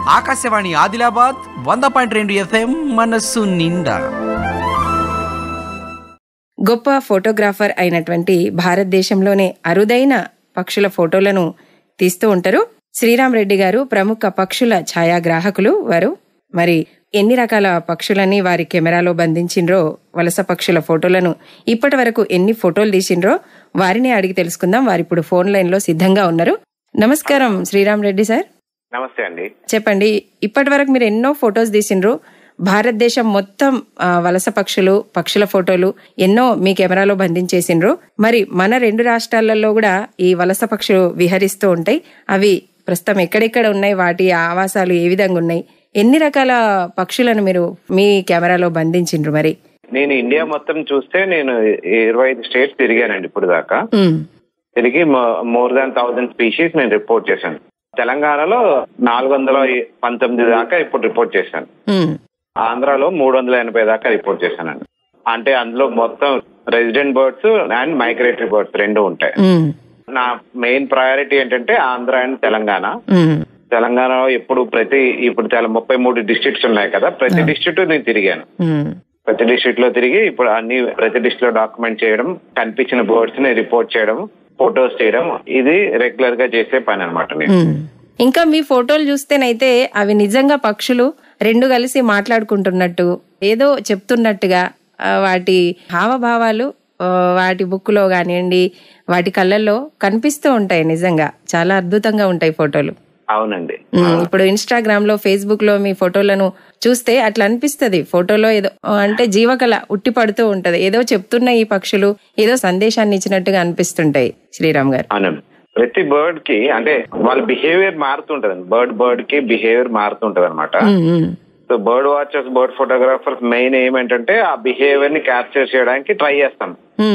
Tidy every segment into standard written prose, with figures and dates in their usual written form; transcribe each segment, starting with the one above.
Akashvani Adilabad 100.2 FM మనస్సు నిండా. గొప్ప ఫోటోగ్రాఫర్ అయినటువంటి భారతదేశంలోనే అరుదైన పక్షుల ఫోటోలను తీస్తూ ఉంటారు శ్రీరామ్ రెడ్డి గారు. ప్రముఖ పక్షుల ఛాయాగ్రాహకులు వారు. మరి ఎన్ని రకాల పక్షులని వారి కెమెరాలో బంధించిండ్రో, వలస పక్షుల ఫోటోలను ఇప్పటి వరకు ఎన్ని ఫోటోలు తీసిండ్రో వారిని అడిగి తెలుసుకుందాం. వారు ఇప్పుడు ఫోన్ లైన్ లో సిద్ధంగా ఉన్నారు. నమస్కారం శ్రీరామ్ రెడ్డి సార్. నమస్తే అండి. చెప్పండి, ఇప్పటి వరకు మీరు ఎన్నో ఫొటోస్ తీసిండ్రు. భారతదేశం మొత్తం వలస పక్షుల ఫోటోలు ఎన్నో మీ కెమెరాలో బంధించేసిండ్రు. మరి మన 2 రాష్ట్రాలలో కూడా ఈ వలస పక్షులు విహరిస్తూ ఉంటాయి. అవి ప్రస్తుతం ఎక్కడెక్కడ ఉన్నాయి, వాటి ఆవాసాలు ఏ విధంగా ఉన్నాయి, ఎన్ని రకాల పక్షులను మీరు మీ కెమెరాలో బంధించిండ్రు? మరి నేను ఇండియా మొత్తం చూస్తే నేను 25 స్టేట్స్ తిరిగానండి ఇప్పుడు దాకా. తిరిగి మోర్ దాన్ 1000 స్పీషీస్ నేను రిపోర్ట్ చేశాను. తెలంగాణలో 419 దాకా ఇప్పుడు రిపోర్ట్ చేశాను. ఆంధ్రాలో 380 దాకా రిపోర్ట్ చేశానండి. అంటే అందులో మొత్తం resident birds and migratory birds 2 ఉంటాయి. నా మెయిన్ ప్రయారిటీ ఏంటంటే ఆంధ్ర అండ్ తెలంగాణ. తెలంగాణలో ఇప్పుడు 33 డిస్ట్రిక్ట్స్ ఉన్నాయి కదా, ప్రతి డిస్ట్రిక్ట్ నేను తిరిగాను. ప్రతి డిస్ట్రిక్ట్ లో తిరిగి ఇప్పుడు ప్రతి డిస్ట్రిక్ట్ లో డాక్యుమెంట్ చేయడం, కనిపించిన బర్డ్స్ ని రిపోర్ట్ చేయడం, ఫొటోస్ చేయడం, ఇది రెగ్యులర్ గా చేసే పని అనమాట. నేను ఇంకా మీ ఫోటోలు చూస్తేనైతే అవి నిజంగా పక్షులు 2 కలిసి మాట్లాడుకుంటున్నట్టు, ఏదో చెప్తున్నట్టుగా వాటి హావభావాలు వాటి బుక్లో కానివ్వండి, వాటి కళ్ళల్లో కనిపిస్తూ ఉంటాయి. నిజంగా చాలా అద్భుతంగా ఉంటాయి ఫోటోలు. అవునండి. ఇప్పుడు ఇన్స్టాగ్రామ్ లో, ఫేస్బుక్ లో మీ ఫోటోలను చూస్తే అట్లా అనిపిస్తది. ఫోటోలో ఏదో అంటే జీవకళ ఉట్టి పడుతూ ఉంటది. ఏదో చెప్తున్న ఈ పక్షులు ఏదో సందేశాన్ని ఇచ్చినట్టుగా అనిపిస్తుంటాయి. శ్రీరామ్ గారు, ప్రతి బర్డ్ కి అంటే వాళ్ళ బిహేవియర్ మారుతుంటది. బర్డ్ కి బిహేవియర్ మారుతుంటది అనమాట. So bird watchers, bird photographers main ఏమేంటంటే ఆ బిహేవియర్ ని క్యాప్చర్ చేయడానికి ట్రై చేస్తాం.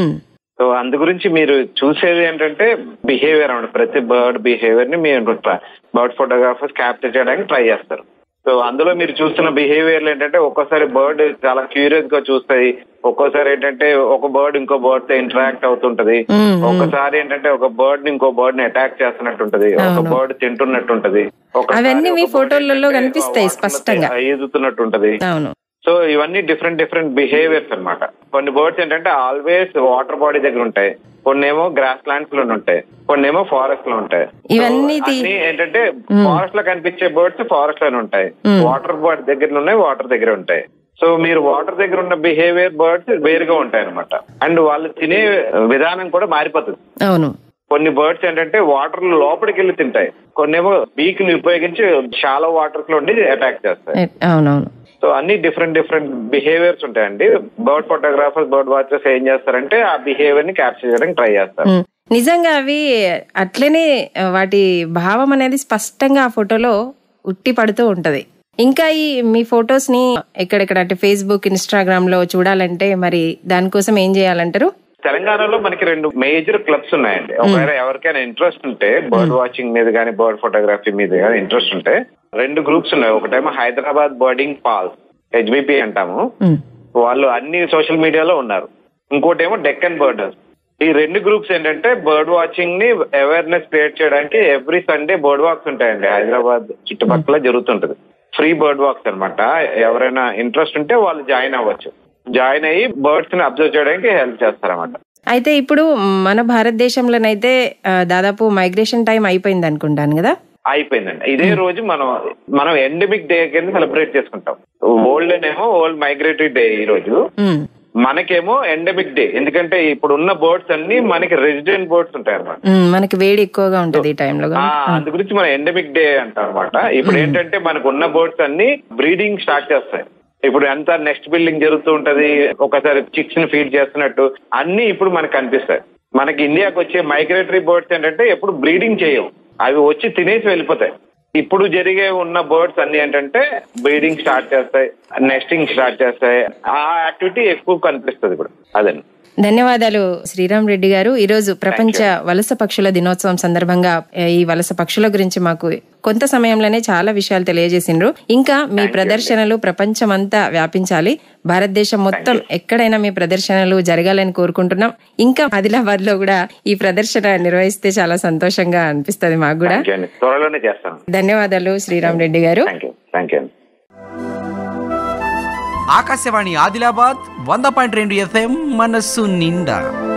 సో అందు గురించి మీరు చూసేది ఏంటంటే బిహేవియర్ అన్నమాట. ప్రతి బర్డ్ బిహేవియర్ ని మీరు బర్డ్ ఫోటోగ్రాఫర్స్ క్యాప్చర్ చేయడానికి ట్రై చేస్తారు. సో అందులో మీరు చూస్తున్న బిహేవియర్ ఏంటంటే ఒక్కోసారి బర్డ్ చాలా క్యూరియస్ గా చూస్తాయి, ఒక్కోసారి ఏంటంటే ఒక బర్డ్ ఇంకో బర్డ్ తో ఇంటరాక్ట్ అవుతుంటది, ఒకసారి ఏంటంటే ఒక బర్డ్ ని ఇంకో బర్డ్ ని అటాక్ చేస్తున్నట్టుంటది, ఒక బర్డ్ తింటున్నట్టుంటది, అవన్నీ మీ ఫోటోలలో కనిపిస్తాయి స్పష్టంగా, ఈదుతున్నట్టుంటది. సో ఇవన్నీ డిఫరెంట్ బిహేవియర్స్ అనమాట. కొన్ని బర్డ్స్ ఏంటంటే ఆల్వేస్ వాటర్ బాడీ దగ్గర ఉంటాయి, కొన్ని ఏమో గ్రాస్ ల్యాండ్స్ లో ఉంటాయి, కొన్ని ఏమో ఫారెస్ట్ లో ఉంటాయి. ఇవన్నీ ఏంటంటే ఫారెస్ట్ లో కనిపించే బర్డ్స్ ఫారెస్ట్ లోనే ఉంటాయి, వాటర్ బాడీ దగ్గర ఉన్నాయి, వాటర్ దగ్గర ఉంటాయి. సో మీరు వాటర్ దగ్గర ఉన్న బిహేవియర్ బర్డ్స్ వేరుగా ఉంటాయి అనమాట. అండ్ వాళ్ళు తినే విధానం కూడా మారిపోతుంది. అవును. కొన్ని బర్డ్స్ ఏంటంటే వాటర్ లోపలికి వెళ్ళి తింటాయి, కొన్ని ఏమో బీక్ ని ఉపయోగించి షాలో వాటర్స్ లో ఉండి అటాక్ చేస్తాయి. అవునవును. సో అన్ని డిఫరెంట్ బిహేవియర్స్ ఉంటాయండి. బర్డ్ ఫోటోగ్రాఫర్స్, బర్డ్ వాచర్స్ ఏం చేస్తారంటే ఆ బిహేవియర్ ని క్యాప్చర్ చేయడానికి ట్రై చేస్తారు. నిజంగా అవి అట్లనే వాటి భావం అనేది స్పష్టంగా ఆ ఫోటోలో ఉట్టి పడుతూ ఉంటది. ఇంకా ఈ మీ ఫొటోస్ ని ఎక్కడెక్కడ అంటే ఫేస్బుక్, ఇన్స్టాగ్రామ్ లో చూడాలంటే మరి దానికోసం ఏం చేయాలంటారు? తెలంగాణలో మనకి 2 మేజర్ క్లబ్స్ ఉన్నాయండి. ఒకవేళ ఎవరికైనా ఇంట్రెస్ట్ ఉంటే బర్డ్ వాచింగ్ మీద కానీ బర్డ్ ఫోటోగ్రఫీ మీద కానీ ఇంట్రెస్ట్ ఉంటే 2 గ్రూప్స్ ఉన్నాయి. ఒకటేమో హైదరాబాద్ బర్డింగ్ పాల్స్, HBP అంటాము, వాళ్ళు అన్ని సోషల్ మీడియాలో ఉన్నారు. ఇంకోటేమో డెక్కన్ బర్డర్స్. ఈ 2 గ్రూప్స్ ఏంటంటే బర్డ్ వాచింగ్ ని అవేర్నెస్ క్రియేట్ చేయడానికి ఎవ్రీ సండే బర్డ్ వాక్స్ ఉంటాయండి. హైదరాబాద్ చుట్టుపక్కల జరుగుతుంటది. ఫ్రీ బర్డ్ వాక్స్ అనమాట. ఎవరైనా ఇంట్రెస్ట్ ఉంటే వాళ్ళు జాయిన్ అవ్వచ్చు. జాయిన్ అయ్యి బర్డ్స్ ని అబ్జర్వ్ చేయడానికి హెల్ప్ చేస్తారన్నమాట. అయితే ఇప్పుడు మన భారతదేశంలోనైతే దాదాపు మైగ్రేషన్ టైం అయిపోయింది అనుకుంటాను కదా? అయిపోయిందండి. ఇదే రోజు మనం ఎండమిక్ డే కింద సెలబ్రేట్ చేసుకుంటాం. వరల్డ్ మైగ్రేటరీ డే ఈ రోజు, మనకేమో ఎండమిక్ డే. ఎందుకంటే ఇప్పుడు ఉన్న బర్డ్స్ అన్ని మనకి రెసిడెంట్ బర్డ్స్ ఉంటాయి అనమాట. మనకి వేడి ఎక్కువగా ఉంటుంది ఈ టైంలో, అందు గురించి మనం ఎండమిక్ డే అంటాం అనమాట. ఇప్పుడు ఏంటంటే మనకు ఉన్న బర్డ్స్ అన్ని బ్రీడింగ్ స్టార్ట్ చేస్తాయి. ఇప్పుడు ఎంత నెక్స్ట్ బిల్డింగ్ జరుగుతూ ఉంటది, ఒకసారి చిక్స్ ని ఫీడ్ చేస్తున్నట్టు అన్ని ఇప్పుడు మనకు కనిపిస్తాయి. మనకి ఇండియాకి వచ్చే మైగ్రేటరీ బర్డ్స్ ఏంటంటే ఎప్పుడు బ్రీడింగ్ చేయవు, అవి వచ్చి తినేసి వెళ్ళిపోతాయి. ఇప్పుడు జరిగే ఉన్న బర్డ్స్ అన్ని ఏంటంటే బ్రీడింగ్ స్టార్ట్ చేస్తాయి, నెస్టింగ్ స్టార్ట్ చేస్తాయి. ఆ యాక్టివిటీ ఎక్కువ కనిపిస్తుంది ఇప్పుడు. అదండి. ధన్యవాదాలు శ్రీరామ్ రెడ్డి గారు. ఈరోజు ప్రపంచ వలస పక్షుల దినోత్సవం సందర్భంగా ఈ వలస పక్షుల గురించి మాకు కొంత సమయంలోనే చాలా విషయాలు తెలియజేసిండ్రు. ఇంకా మీ ప్రదర్శనలు ప్రపంచమంతా వ్యాపించాలి, భారతదేశం మొత్తం ఎక్కడైనా మీ ప్రదర్శనలు జరగాలని కోరుకుంటున్నాం. ఇంకా ఆదిలాబాద్ లో కూడా ఈ ప్రదర్శన నిర్వహిస్తే చాలా సంతోషంగా అనిపిస్తుంది మాకు కూడా. త్వరలోనే చేస్తాను. ధన్యవాదాలు శ్రీరామ్ రెడ్డి గారు. ఆకాశవాణి ఆదిలాబాద్ 100.2 FM మనస్సు నిండా.